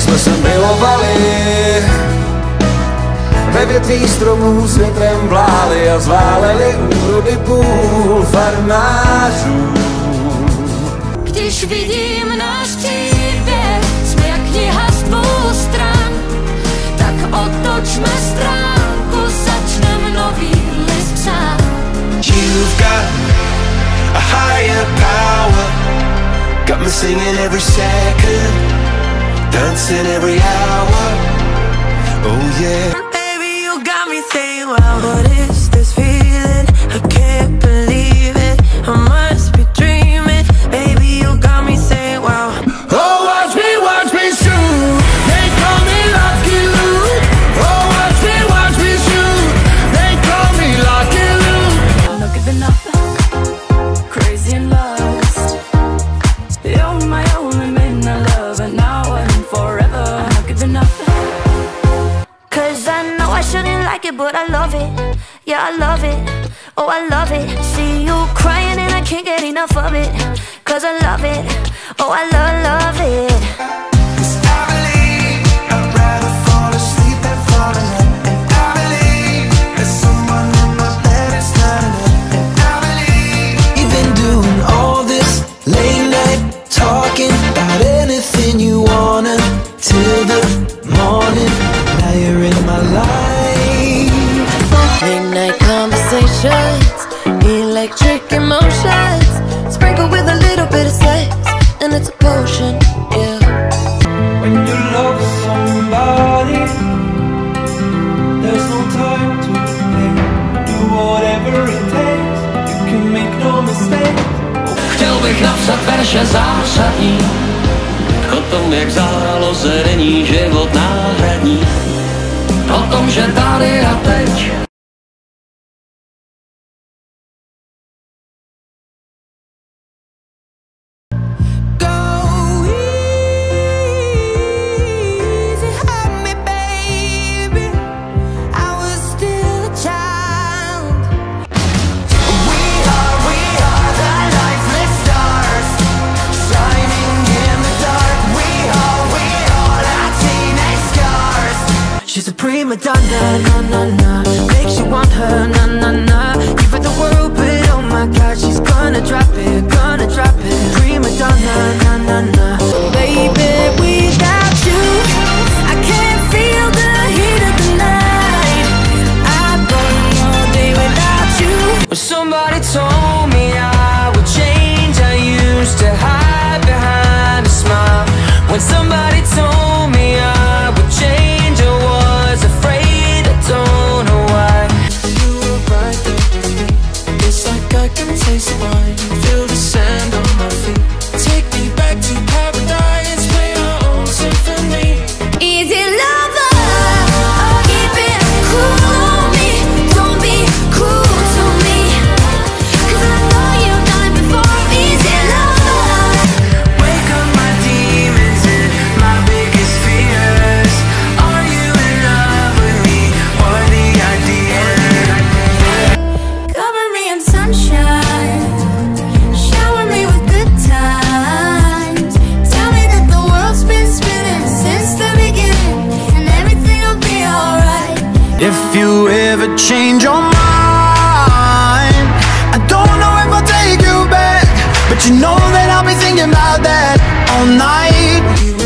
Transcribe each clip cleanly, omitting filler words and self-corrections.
jsme se milovali. Ve větví stromů s větrem vlály a zváleli úrody půl farmářů. Když vidím náš příběh, jsme jak kniha z dvou stran, tak otočme stránku, začneme nový list psát. You've got a higher power, got me singing every second, dancing every hour, oh yeah. Baby, you got me saying, wow, what is this feeling? I can't believe it, I must be dreaming. Baby, you got me saying, wow. Oh, watch me shoot, they call me Lucky Luke. Oh, watch me shoot, they call me Lucky Luke. I'm not giving up, crazy and lost. You're my only midnight love, and now and forever. I'm not giving up. Cause I know I shouldn't like it, but I love it. Yeah, I love it. Oh, I love it. See you crying and I can't get enough of it. Cause I love it. Oh, I love it. Electric emotions, sprinkled with a little bit of sex, and it's a potion, yeah. When you love somebody, there's no time to play. Do whatever it takes, you can make no mistake. Chtěl bych napsat verše zásadní o tom, jak zahrálo se není život náhradní, o tom, že tady a teď She's a prima donna, na na na, makes you want her, na na na. Give her the world, but oh my God, she's gonna drop it, gonna drop it. Prima donna, na na na. Baby, without you, I can't feel the heat of the night. I burn all day without you. But somebody told me I would change. I used to hide behind a smile. When somebody told me I would change, I was afraid, I don't know why. You were right there, it's like I can taste the wine, feel the sand on my feet. Take me back to paradise, play our own symphony. Easy lover, keep it cool on me. Don't be cruel to me, cause I know you've done it before. Easy lover. Wake up my demons and my biggest fears. Are you in love with me or the idea? Cover me in sunshine, shower me with good times. Tell me that the world's been spinning since the beginning, and everything will be alright. If you ever change your mind, I don't know if I'll take you back, but you know that I'll be thinking about that all night.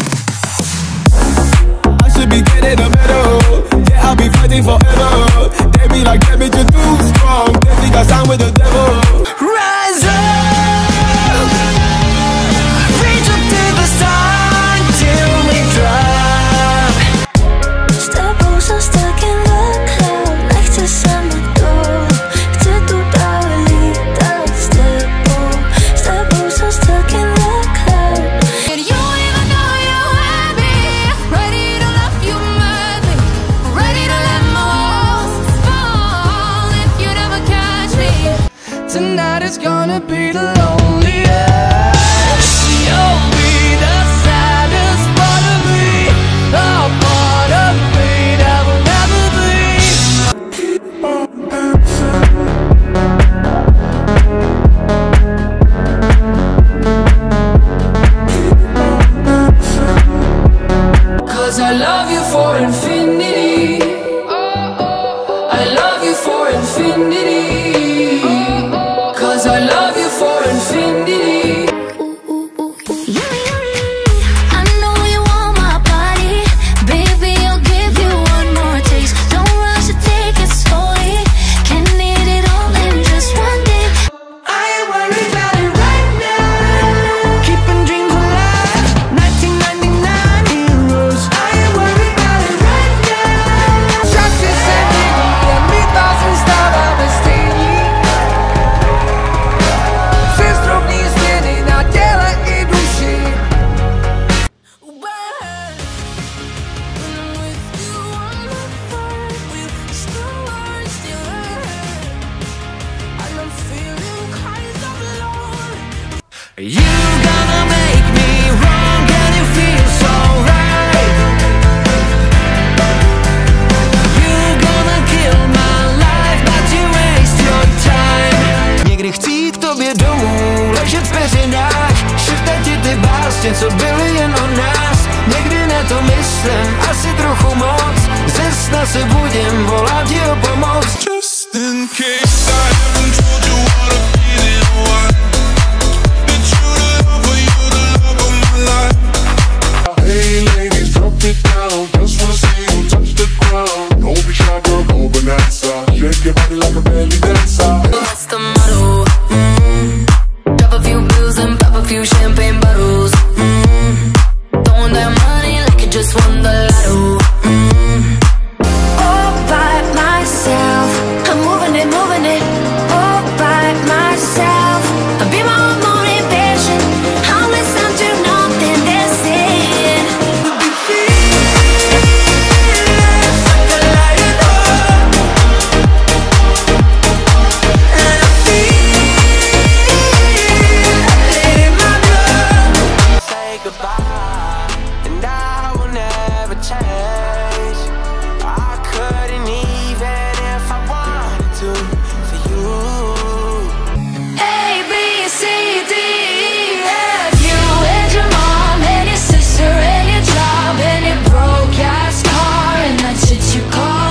I should be getting a medal, yeah, I'll be fighting forever. They be like, damn it, you're too strong, they think I sound with the devil. Rise up, reach up to the sun till we drop. Stop, so stuck in the cloud, nechce se mi to, chci tu dálí, dál step, so stuck in the cloud. And you even know you're happy, ready to love you madly, ready to let my walls fall if you never catch me. Tonight is gonna be the loneliest. you'll be the saddest part of me, the part of me that will never be. cestě domů, ležet v peřinách, šeptat ti ty básně, co byly jen o nás. Někdy na to myslím, asi trochu moc, ze sna se budím, volám ti o pomoc. Just in case I haven't told you what I'm feeling, why that you're the love of my life. Hey ladies, drop it down, just wanna see you touch the ground. Don't be shy, girl, go bonanza. Shake your body like a belly dancer. What's the motto? Drop a few bills and pop a few champagne bottles. Throwing that money like you just won the lotto. All by myself, I'm moving it, all by myself. I'll be my own motivation, I'll listen to nothing they're saying. Like a light up, and I feel it in my blood. Say goodbye, and I will never change. I couldn't even if I wanted to for you. A, B, C, D, E, F. You and your mom and your sister and your job and your broke ass car and that shit you call.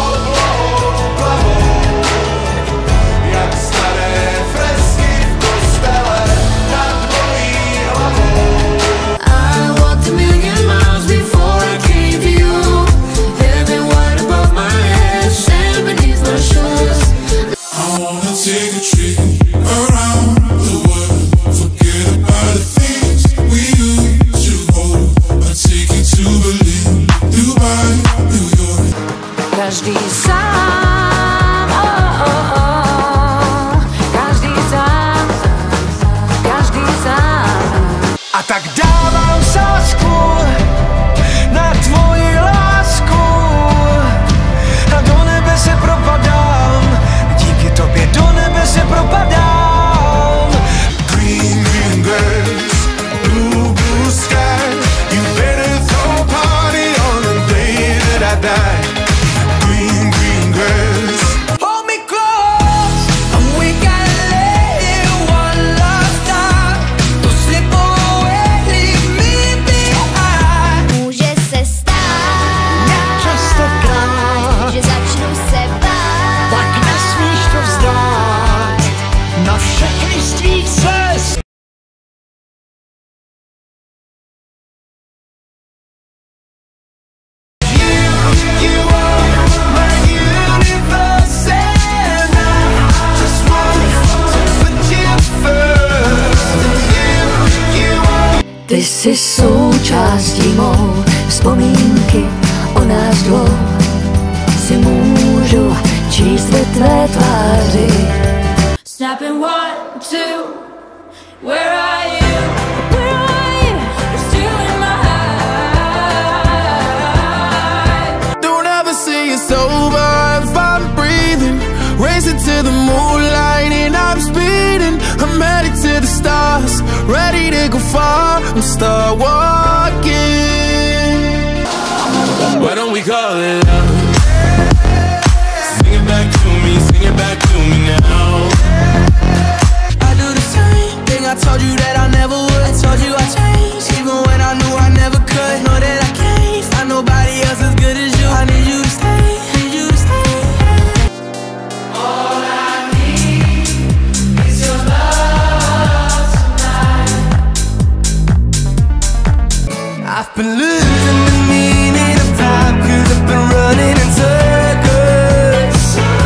Jak stare freski w kościele nad moim hlavou. I walked a million miles before I came to you. Heaven wide above my head, sand beneath my shoes. I wanna take a trip around the world. Forget about the things we used to hold. I'll take you to Berlin, Dubai, New York. Každý sám, každý sám, každý sám. A tak dávám sázku na tvoji lásku a do nebe se propadám, díky tobě do nebe se propadám. Green, green grass, blue, blue sky. You better throw a party on the day that I die. Green, green grass. Hold me close, and we gotta let it one last time. Don't slip away, leave me behind. Může se stát, Častokrát, že začnu se bát. tak nesmíš to vzdát na všechny z tvých cest. You are my universe and I just want to put you first. You are. Ty jsi součástí mou, vzpomínky o nás dvou si můžu číst ve tvé tváři. Snapping 1, 2, where are you? Where are you? You're still in my heart. Don't ever say it's over if I'm breathing. Racing to the moonlight and I'm speeding. I'm headed to the stars, ready to go far. I'm start walking. Why don't we call it love? Sing it back to me, sing it back to me now. I do the same thing I told you that I never would. I told you I changed, even when I knew I never could. Know that I can't find nobody else as good as you. I need you to stay, need you to stay. All I need is your love tonight. I've been losing the meaning of time, 'cause I've been running in circles.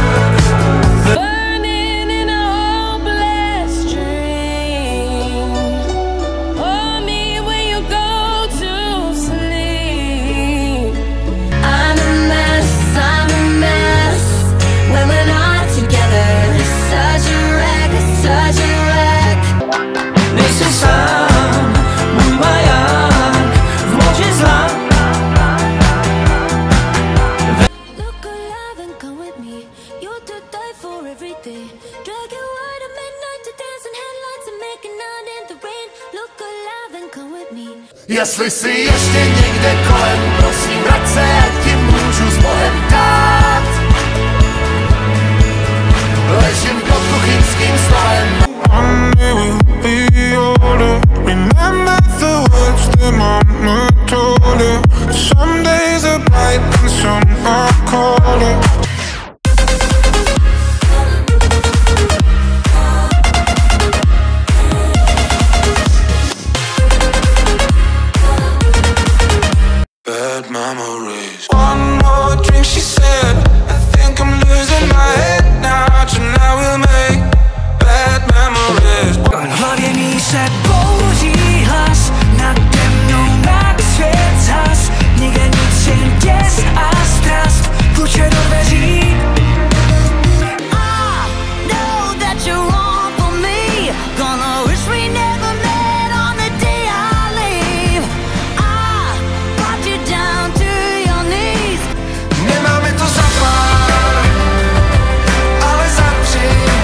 Burning in a hopeless dream. Hold me when you go to sleep. I'm a mess when we're not together. Such a wreck, such a wreck. Nejsi sám, můj maják v moči zla. Look alive and come with me. You're to die for everything. Drag you out at midnight to dance in headlights and make a night in the rain. Look alive and come with me. Jestli jsi ještě někde kolem, prosím vrať se, ať ti můžu s Bohem dát. Ležím pod kuchyňským stolem. se bouří hlas, nade mnou nad svět zas. Nikde nic, jen děs a strast, kluče do dveří. I know that you're wrong for me. Gonna wish we never met on the day I leave. I brought you down to your knees. Nemáme to za pár, ale za 3.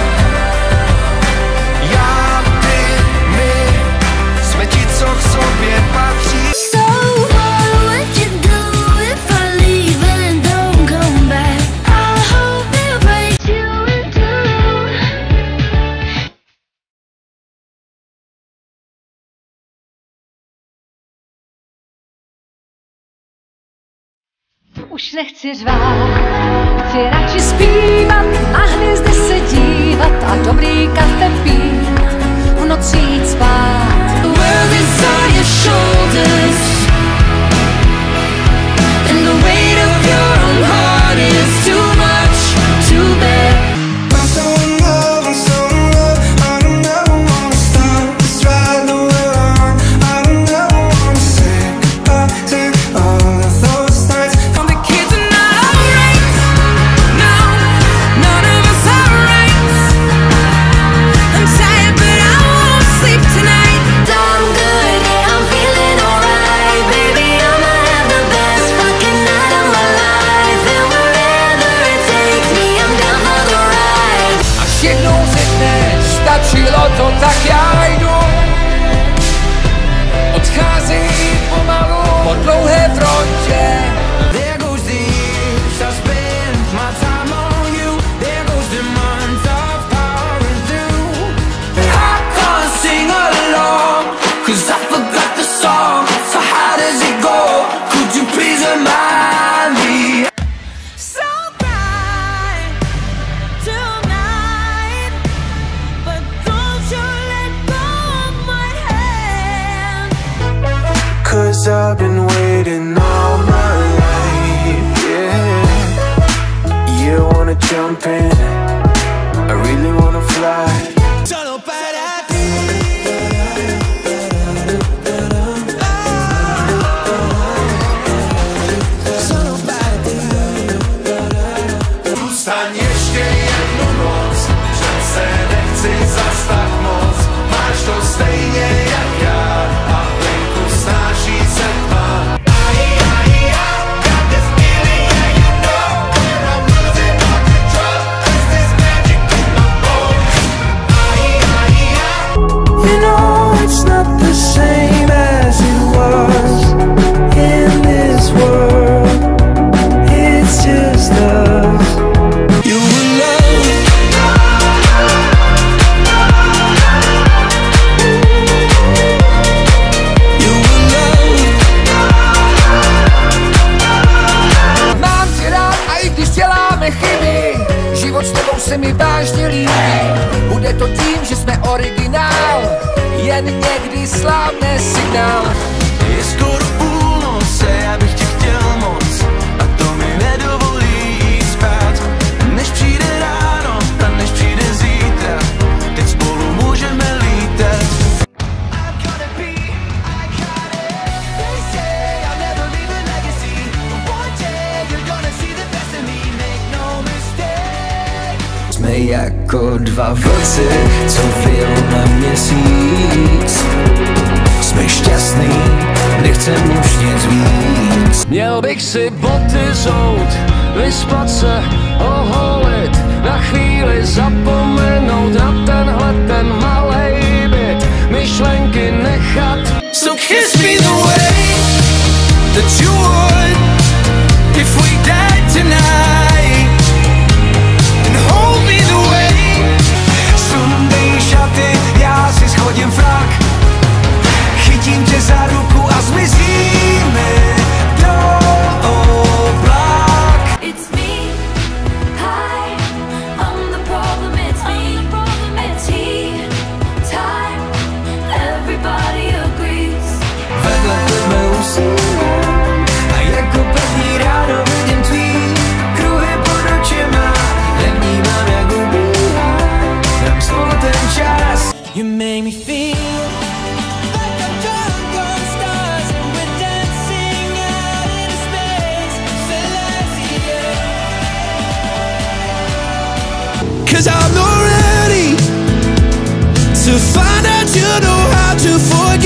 Já, ty, my, jsme ti, co k sobě patří. So what would you do if I leave and don't come back? I hope it breaks you in two. Už nechci řvát, chci radši zpívat, na hvězdy se dívat a dobrý kafe pít, v noci jít spát. The world is on your shoulders, and the weight of your own heart is too much to bear. I'm so in love, I don't ever wanna stop. This ride that we're on, I don't ever wanna say goodbye to all of those nights. All the kids are not alright. No, none of us are right. I'm tired, but I won't sleep tonight. I'm good, yeah, I'm feeling alright. Baby, I'ma have the best fucking night of my life. And wherever it takes me, I'm down for the ride. Až jednou řekneš, stačilo to, tak já jdu. Odcházejí pomalu po dlouhé frontě. There goes the years I spent my time on you. There goes the months of powering through. I can't sing along, 'cause I forgot the song. So how does it go? Could you please remind me? So bright tonight, but don't you let go of my hand. 'Cause I've been waiting all my life, yeah. You wanna jump in, I really wanna fly. Solo para ti. Solo para ti. Zůstaň ještě jednu noc, přece nechci zas tak moc. Máš to stejně jak já a venku snáší se tma. Got this feeling, yeah, you know, I'm losing all control. 'Cause there's magic in my bones. You know it's not the same as it was in this world. It's just us. You will love. You will love. Mám tě rád a i když děláme chyby, život s tebou se mi vážně líbí. Bude to tím, že jsme originál, jen někdy slábne signál. Je skoro půlnoc, já bych tě chtěl moc a to mi nedovolí jít spát. Než přijde ráno a než přijde zítra, teď spolu můžeme lítat. I've gotta be, I got it. They say I'll never leave a legacy, but one day you're gonna see the best in me, make no mistake. Jsme jako dva vlci, co vyjel na měsíc. Jsme šťastný, nechcem už nic víc. Měl bych si boty zout, vyspat se, oholit, na chvíli zapomenout na ten malej byt, myšlenky nechat. So kiss me the way that you would if we died tonight, and hold me the way. Sundej šaty, já si schodím frak, chytím tě za ruku a zmizíme do oblak. It's me, hi, I'm the problem, it's me, it's he, time, everybody agrees. Vedle tebe usínám a jako první ráno vidím tvý kruhy pod očima, nevnímám jak ubíhá, dám spolu ten čas. You make me feel like I'm drunk on stars and we're dancing out in space, Celestia. 'Cause I'm not ready to find out you know how to forget.